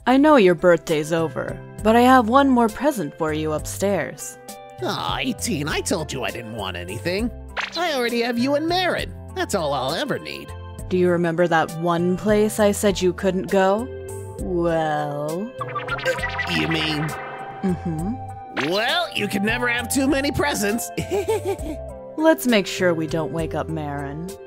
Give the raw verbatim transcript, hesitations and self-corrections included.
I know your birthday's over, but I have one more present for you upstairs. Aw, eighteen, I told you I didn't want anything. I already have you and Marin. That's all I'll ever need. Do you remember that one place I said you couldn't go? Well... Uh, you mean... Mm-hmm. Well, you can never have too many presents. Let's make sure we don't wake up Marin.